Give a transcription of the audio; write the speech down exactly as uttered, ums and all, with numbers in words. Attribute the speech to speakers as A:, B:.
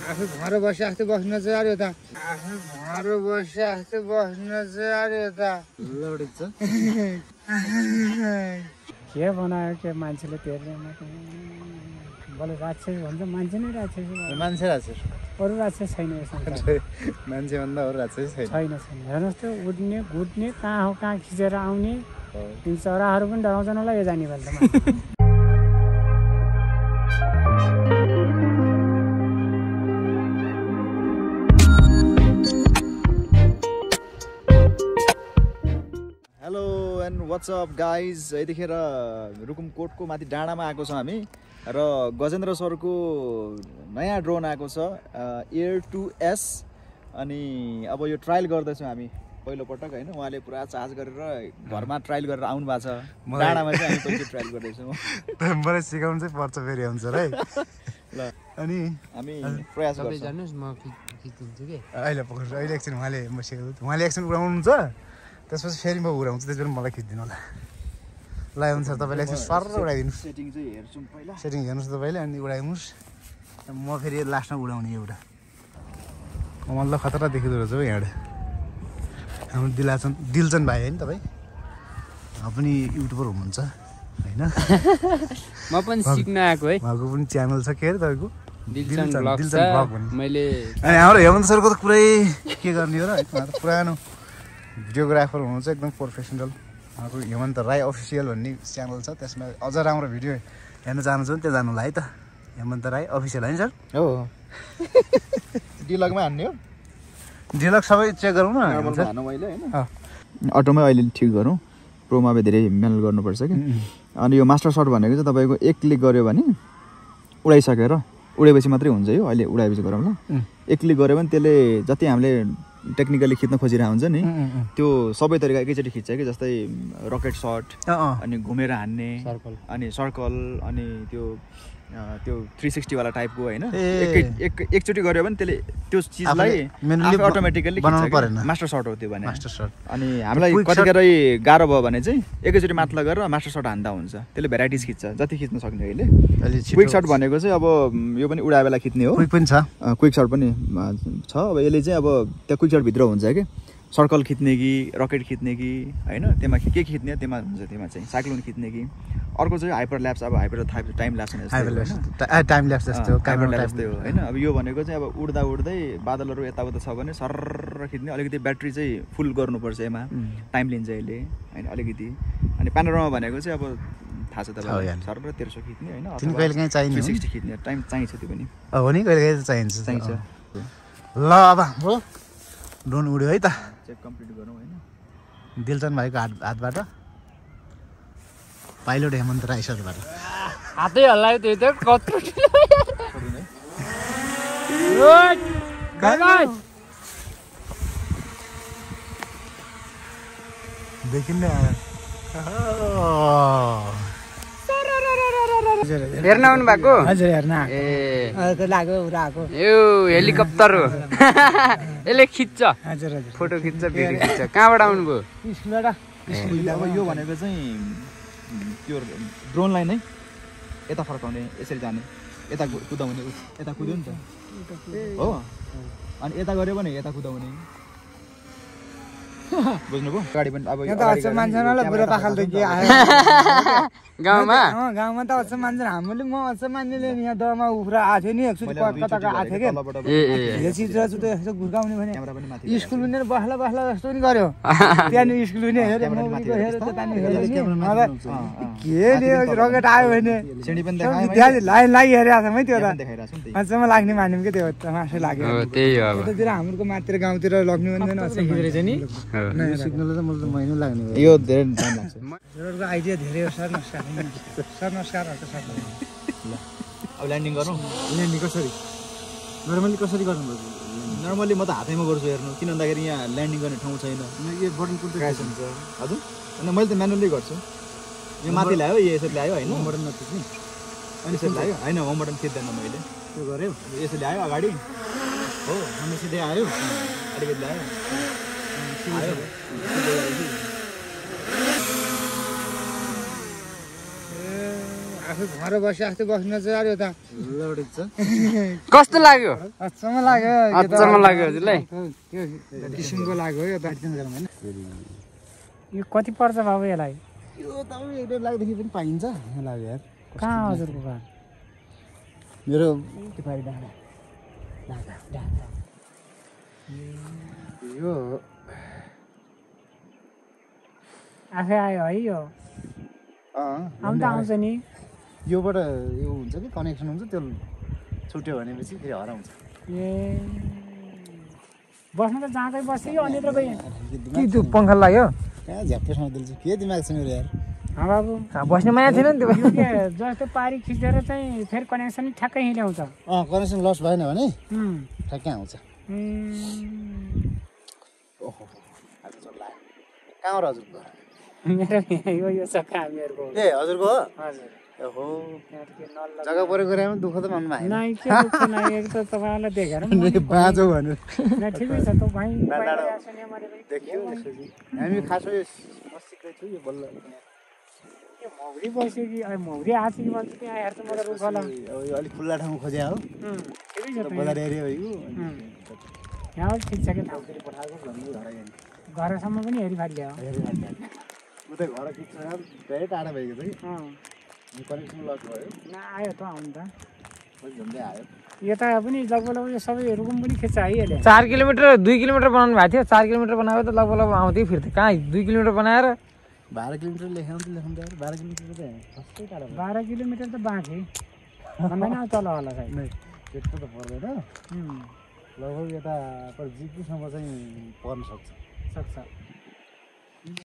A: आफै घर बसे जस्तै बस्न चाहिँ अरे त आफै घर बसे जस्तै बस्न चाहिँ अरे त लडिन्छ
B: के बनायो के मान्छेले तेर्नेमा बले राक्षस भन्छ मान्छे नै राक्षस
A: मान्छे राक्षस
B: अरू राक्षस छैन यसमा
A: मान्छे भन्दा अरू राक्षस छैन
B: छैन छैन हेर्नुहोस् त उड्ने घुट्ने कहाँ हो कहाँ खिचेर आउने ती चराहरू पनि डराउँछन् होला यो जाने बेला
C: हेलो एन्ड वाट्सअप गाइज यतिखेर रुकुमकोटको माथि डाँडामा आएको छौँ हामी र गजेन्द्र सरको नयाँ ड्रोन आएको छ एयर टू एस अनि अब यो ट्रायल गर्दैछौँ हामी पहिलोपटक होइन उहाँले पुरा चार्ज गरेर घरमा ट्रायल गरेर आउनु भएको छ डाँडामा चाहिँ हामी पहिलो ट्रायल गर्दैछौँ
A: मलाई सिकाउनु चाहिँ पर्छ फेरि हुन्छ है ल अनि
C: हामी प्रयास गर्छौँ
B: जानुहोस् म खिचिदिन्छु कि
A: अहिले पक्रिन्छु अहिले एकछिन उहाँले म सिकाउँछु उहाँले एकछिन उडाउनुहुन्छ त्यसपछि फेरि म उडाउँछु त्यसपछि मलाई खिचिदिनु होला ल हुन्छ तपाईँले एकछिन सर उडाइदिनु
C: सेटिङ चाहिँ हेर्छौँ पहिला
A: सेटिङ हेर्नुहोस् तपाईँले अनि उडाइदिनुहोस् म फेरि लास्टमा उडाउने एउटा कमल खतरा देखिँदो रहेछ हौ यहाँबाट हाम्रो दिलाचन दिलचन भाइ होइन तपाईँ पनि युट्युबर हुनुहुन्छ होइन
B: म पनि सिक्न आएको है
A: उहाँको पनि च्यानल छ के अरे तपाईँको
B: दिलचन ब्लग मैले
A: अनि हाम्रो हेमन्त सरको त पुरै के गर्ने हो र पुरानो भिडियोग्राफर हुनुहुन्छ एकदम प्रोफेसनल उहाँको हेमन्त राई अफिसियल भन्ने च्यानल छ त्यसमा अझ राम्रो भिडियो हेर्न चाहनुहुन्छ भने त्यहाँ जानु होला है त हेमन्त राई अफिसियल होइन सर
C: हो डिलगमा हान्ने हो
A: डिलग सबै चेक गरौँ न
C: हानु मैले होइन अटोमै अहिले ठिक गरौँ प्रोमा धेरै म्यानुअल गर्नुपर्छ कि अनि यो मास्टर सर्ट भनेको चाहिँ तपाईँको एक क्लिक गऱ्यो भने उडाइसकेर उडेपछि मात्रै हुन्छ यो अहिले उडाएपछि गरौँ ल एक क्लिक गऱ्यो भने त्यसले जति हामीले टेक्निकली खिच्न खोजिरहेको हुन्छ नि त्यो सबै तरिका एकैचोटि खिच्छ कि जस्तै रकेट सर्ट अनि घुमेर हान्ने अनि सर्कल अनि त्यो त्यो थ्री सिक्सटी वाला टाइपको होइन एक एकचोटि गऱ्यो भने त्यसले त्यो चिजलाई अटोमेटिकली मास्टर सर्ट हो त्यो भने
A: मास्टर सर्ट
C: अनि हामीलाई कतिखेरै गाह्रो भयो भने चाहिँ एकैचोटि माथि गरेर मास्टर सर्ट हान्दा हुन्छ त्यसले भेराइटिज खिच्छ जति खिच्न सक्ने अहिले क्विक सर्ट भनेको चाहिँ अब यो पनि उडा बेला खिच्ने हो
A: क्विक पनि छ
C: क्विक सर्ट पनि छ अब यसले चाहिँ अब त्यो क्विक सर्ट भित्र हुन्छ कि सर्कल खिच्ने कि रकेट खिच्ने कि होइन त्यसमा के खिच्ने त्यसमा हुन्छ त्यसमा चाहिँ साइक्लोन खिच्ने कि अर्को चाहिँ हाइपर ल्याप्स अब hyper time lapse
A: time lapse जस्तो
C: हाइपर ल्याप्स त्यो होइन अब यो भनेको चाहिँ अब उड्दा उड्दै बादलहरू यताउता छ भने सर्र खिच्ने अलिकति ब्याट्री चाहिँ फुल गर्नुपर्छ यसमा टाइम लिन्छ यसले होइन अलिकति अनि प्यानोरामा भनेको चाहिँ अब थाहा छ तपाईँलाई सर्र तेह्र सौ खिच्ने होइन
A: कहिले काहीँ चाहिन्छ
C: थ्री सिक्सटी खिच्ने टाइम चाहिन्छ त्यो पनि
A: हो नि कहिले काहीँ चाहिन्छ
C: चाहिन्छ
A: ल अब हो ड्रोन उड्यो है त
C: चेक कम्प्लिट गरौँ होइन
A: दिलचन भाइको हात हातबाट पाइलट हेमन्त राई सरबाट
B: हातै हल्लायो त्यो त कत्रो
A: देखिन्न
B: हेर्न आउनु भएको
A: हजुर हेर्न
B: ए
A: लाग्यो उडाएको
B: यो हेलिकप्टर हो यसले खिच्छ
A: हजुर हजुर
B: फोटो खिच्छ भिडियो खिच्छ कहाँबाट आउनुभयो
A: स्कुलबाट
C: अब यो भनेको चाहिँ त्यो ड्रोनलाई नै यता फर्काउने यसरी जाने यता कुदाउने यता कुद्यो नि त हो अनि यता गऱ्यो भने यता कुदाउने बुझ्नुभयो गाडी पनि अब
A: मान्छेलाई बुढो पाखाले के आयो
B: गाउँमा
A: गाउँमा त अझ मान्छे हामीले म अझ मान्छेले यहाँ दमा उफ्रा आएको थियो नि एकचोटि कताको आएको थियो कि चित्र चाहिँ यसो घुर्काउने भने स्कुल पनि बस्ला बस्ला जस्तो पनि गऱ्यो त्यहाँनिर स्कुल पनि हेऱ्यो मुभीको हेऱ्यो के रकेट आयो भने विद्यार्थी लाइन लागिहेरेको छ है त्यो त अझसम्म लाग्ने मान्यौँ कि त्यो मासु लाग्यो त्यतातिर हाम्रो मात्र गाउँतिर लग्नु भन्दैन नि सिग्नल त मलाई त महिना लाग्ने
C: यो धेरै टाइम लाग्छ
A: रोडको आइडिया धेरै हो सर नमस्कार सर नमस्कार सर
C: ल अब ल्यान्डिङ गरौँ
A: ल्यान्डिङ कसरी नर्मली कसरी गर्नुपर्छ
C: नर्मली म त हातैमा गर्छु हेर्नु किन भन्दाखेरि यहाँ ल्यान्डिङ गर्ने ठाउँ छैन
A: यो बटन कुन
C: क्रास हुन्छ हजुर अनि मैले त म्यानुअली गर्छु यो माथि ल्यायो यो यसरी ल्यायो होइन
A: होम बटन नथिच्ने
C: अनि यसरी ल्यायो होइन होम बटन थिच्दैन मैले
A: त्यो गऱ्यो
C: यसरी ल्यायो अगाडि
A: हो अनि सिधै आयो
C: अलिकति ल्यायो आयो
A: आफै घर बसे जस्तै बस्न चाहिँ अरे त लडेको छ
D: कस्तो लाग्यो
A: अचम्म लाग्यो
D: अचम्म लाग्यो हजुरलाई
A: त्यो किसिमको लाग्यो यो दार्जिलिङ जानु हैन
B: यो कति पर्छ बाबु यसलाई
A: यो तपाईँ एक डेढ लाखदेखि पनि पाइन्छ यहाँ लाग्यो यार
B: कहाँ हजुरको घर
A: मेरो तिपारी डाँडा डाँडा डाँडा यो
B: आफै आयो है यो आउँदा आउँछ नि
A: योबाट यो हुन्छ कि कनेक्सन हुन्छ त्यो छुट्यो भनेपछि फेरि हराउँछ
B: ए बस्नु त जहाँकै बस्यो यो अन्यत्र गयो
D: कि त्यो पङ्खा लाग्यो
A: कहाँ झ्याप्पैसँग दिन्छ के दिमाग छ मेरो यार
B: हाँ बाबु
D: बस्ने माया थिएन नि त्यो
B: जस्तो पारी खिचेर चाहिँ फेरि कनेक्सन ठ्याक्कै हिँड्याउँछ
A: अँ कनेक्सन लस भएन भने ठ्याक्कै आउँछ ओहो कहाँ हो हजुरको
B: मेरो यो यो छ हामीहरूको
A: ए हजुरको हो
B: हजुर
A: ओहो जग्गा परेको कुरामा दुःख त मान्नु भएन
B: नाइ के दुःख नाइ एक त तपाईँलाई देखेर
A: बाँचो भनेर
B: न ठिकै छ त भाइ
A: देखियो हामी खासमा यो बस्तीकै छु यो बल्ल
B: यो मौरी बस्यो कि अहिले मौरी आएको छ कि भन्छ त्यहाँ हेर्छ म त रुख होला
A: अब यो अलिक खुल्ला ठाउँ खोज्या हो
B: ठिकै छ त
A: बजार एरिया भइगयो
B: यहाँ ठिक छ कि ठाउँ
A: फेरि पठाएको भन्नु घर आइहाल्यो
B: घरसम्म पनि हेरिफाल्यो
A: उतै घर खिच्छ धेरै टाढा भइगयो कि कनेक्सन लस भयो
B: न आयो त आउनु त
A: झन्डै आयो
B: यता पनि लगभग लगभग यो सबै रुकुम पनि खिच्छ है यसले
D: चार किलोमिटर दुई किलोमिटर बनाउनु भएको थियो चार किलोमिटर बनाएको त लगभग लगभग आउँथ्यो फिर्थ्यो कहाँ दुई किलोमिटर बनाएर
A: बाह्र किलोमिटर लेखाउनु त लेखाउनु त बाह्र किलोमिटर त सस्तै टाढा
B: बाह्र किलोमिटर त बाँकी भन्दैन तल होला सायद
A: त्यस्तो त पर्दैन लगभग यता पर जिपीसम्म चाहिँ पर्न सक्छ
B: सक्छ